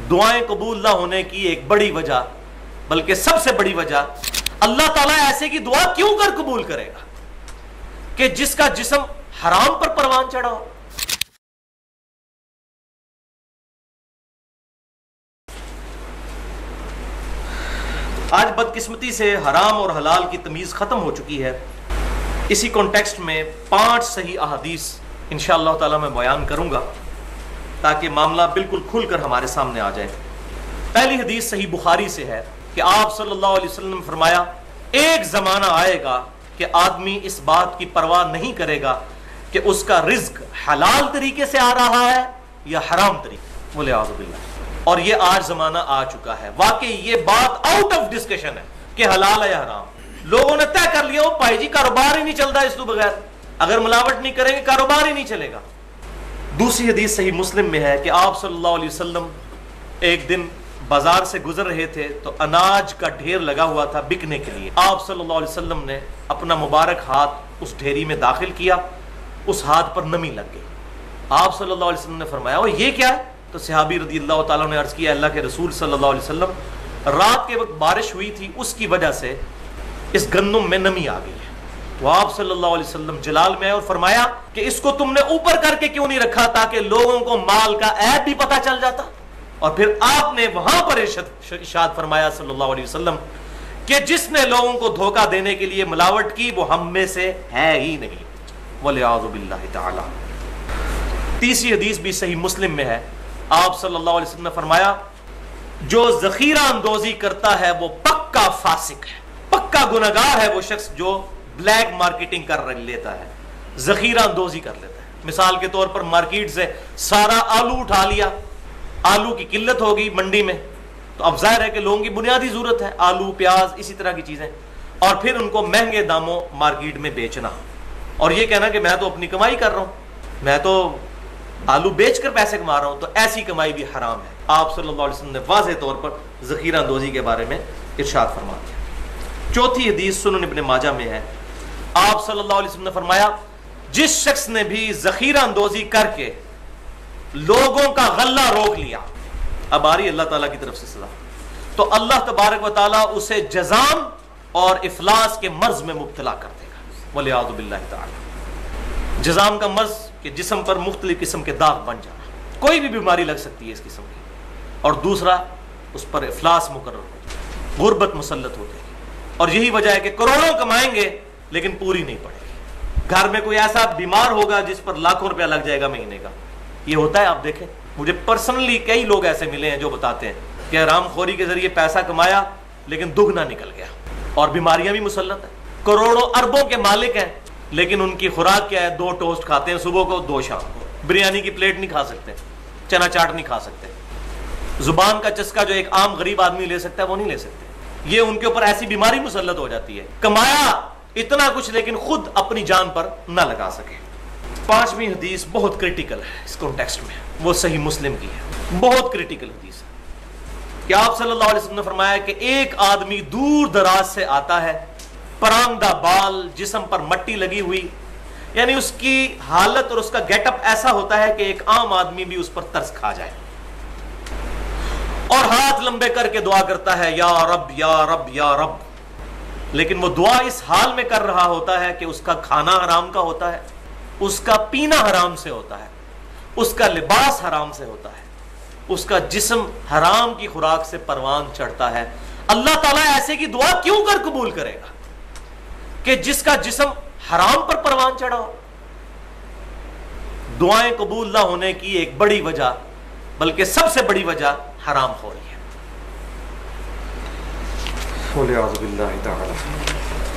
دعائیں قبول نہ ہونے کی ایک بڑی وجہ بلکہ سب سے بڑی وجہ اللہ تعالیٰ ایسے کی دعا کیوں کر قبول کرے گا کہ جس کا جسم حرام پر پروان چڑھا ہو. آج بدقسمتی سے حرام اور حلال کی تمیز ختم ہو چکی ہے. اسی کانٹیکسٹ میں 5 صحیح احادیث انشاءاللہ تعالی میں بیان کروں گا تاکہ معاملہ بالکل کھل کر ہمارے سامنے آ جائے. پہلی حدیث صحیح بخاری سے ہے کہ آپ صلی اللہ علیہ وسلم نے فرمایا ایک زمانہ آئے گا کہ آدمی اس بات کی پرواہ نہیں کرے گا کہ اس کا رزق حلال طریقے سے آ رہا ہے یا حرام طریقے. بولے اعوذ باللہ. اور یہ آج زمانہ آ چکا ہے. واقعی یہ بات آؤٹ آف ڈسکشن ہے کہ حلال ہے یا حرام. لوگوں نے طے کر لیا بھائی جی کاروبار ہی نہیں چلتا اس تو بغیر, اگر ملاوٹ نہیں کریں گے کاروبار ہی نہیں چلے گا. دوسری حدیث صحیح مسلم میں ہے کہ آپ صلی اللہ علیہ وسلم ایک دن بازار سے گزر رہے تھے تو اناج کا ڈھیر لگا ہوا تھا بکنے کے لیے. آپ صلی اللہ علیہ وسلم نے اپنا مبارک ہاتھ اس ڈھیری میں داخل کیا, اس ہاتھ پر نمی لگ گئی. آپ صلی اللہ علیہ وسلم نے فرمایا وہ یہ کیا ہے؟ تو صحابی رضی اللہ تعالیٰ نے عرض کیا اللہ کے رسول صلی اللہ علیہ وسلم رات کے وقت بارش ہوئی تھی اس کی وجہ سے اس گندم میں نمی آ گئی ہے. تو آپ صلی اللہ علیہ وسلم جلال میں آئے اور فرمایا کہ اس کو تم نے اوپر کر کے کیوں نہیں رکھا تاکہ لوگوں کو مال کا عیب بھی پتہ چل جاتا. اور پھر آپ نے وہاں پر ارشاد فرمایا صلی اللہ علیہ وسلم کہ جس نے لوگوں کو دھوکہ دینے کے لیے ملاوٹ کی وہ ہم میں سے ہے ہی نہیں. وَلِعَاذُ بِاللَّهِ تَعَالَى. تیسری حدیث بھی صحیح مسلم میں ہے. آپ صلی اللہ علیہ وسلم نے فرمایا جو ذخیرہ اندوزی کرتا ہے وہ پکا فاسق ہے, پکا گنہگار ہے وہ شخص جو بلیک مارکیٹنگ کر لیتا ہے, ذخیرہ اندوزی کر لیتا ہے. مثال کے طور پر مارکیٹ سے سارا آلو اٹھا لیا, آلو کی قلت ہوگی منڈی میں تو اب ظاہر ہے کہ لوگوں کی بنیادی ضرورت ہے آلو پیاز اسی طرح کی چیزیں, اور پھر ان کو مہنگے داموں مارکیٹ میں بیچنا اور یہ کہنا کہ میں تو اپنی کمائی کر رہا ہوں, میں تو آلو بیچ کر پیسے کما رہا ہوں, تو ایسی کمائی بھی حرام ہے. آپ صلی اللہ علیہ وسلم نے واضح طور پر ذخیرہ اندوزی کے بارے میں ارشاد فرما دیا. چوتھی حدیث سنن ابن ماجہ میں ہے. آپ صلی اللہ علیہ وسلم نے فرمایا جس شخص نے بھی ذخیرہ اندوزی کر کے لوگوں کا غلہ روک لیا, اب آ رہی اللہ تعالیٰ کی طرف سے سزا, تو اللہ تبارک و تعالیٰ اسے جزام اور افلاس کے مرض میں مبتلا کر دے گا. وَلِعَاذُ بِاللَّهِ تَعَالَى. جزام کا مرض کہ جسم پر مختلف قسم کے داغ بن جانا, کوئی بھی بیماری لگ سکتی ہے اس قسم کی, اور دوسرا اس پر افلاس مقرر ہو جائے, غربت مسلط ہو جائے گی. اور یہی وجہ ہے کہ کروڑوں کمائیں گے لیکن پوری نہیں پڑے گی. گھر میں کوئی ایسا بیمار ہوگا جس پر لاکھوں روپیہ لگ جائے گا مہینے کا. یہ ہوتا ہے, آپ دیکھیں مجھے پرسنلی کئی لوگ ایسے ملے ہیں جو بتاتے ہیں کہ حرام خوری کے ذریعے پیسہ کمایا لیکن دگنا نکل گیا, اور بیماریاں بھی مسلط ہیں. کروڑوں اربوں کے مالک ہیں لیکن ان کی خوراک کیا ہے, 2 ٹوسٹ کھاتے ہیں صبح کو 2 شام کو, بریانی کی پلیٹ نہیں کھا سکتے, چنا چاٹ نہیں کھا سکتے. زبان کا چسکا جو ایک عام غریب آدمی لے سکتا ہے وہ نہیں لے سکتے. یہ ان کے اوپر ایسی بیماری مسلط ہو جاتی ہے, کمایا اتنا کچھ لیکن خود اپنی جان پر نہ لگا سکے. 5ویں حدیث بہت کریٹیکل ہے اس کانٹیکسٹ میں, وہ صحیح مسلم کی ہے, بہت کریٹیکل حدیث ہے کہ آپ صلی اللہ علیہ وسلم نے فرمایا کہ ایک آدمی دور دراز سے آتا ہے, پراندہ بال, جسم پر مٹی لگی ہوئی, یعنی اس کی حالت اور اس کا گیٹ اپ ایسا ہوتا ہے کہ ایک عام آدمی بھی اس پر ترس کھا جائے, اور ہاتھ لمبے کر کے دعا کرتا ہے یا رب یا رب یا رب, لیکن وہ دعا اس حال میں کر رہا ہوتا ہے کہ اس کا کھانا حرام کا ہوتا ہے, اس کا پینا حرام سے ہوتا ہے, اس کا لباس حرام سے ہوتا ہے, اس کا جسم حرام کی خوراک سے پروان چڑھتا ہے. اللہ تعالیٰ ایسے کی دعا کیوں کر قبول کرے گا کہ جس کا جسم حرام پر پروان چڑھا ہو. دعائیں قبول نہ ہونے کی ایک بڑی وجہ بلکہ سب سے بڑی وجہ حرام خوری ہے.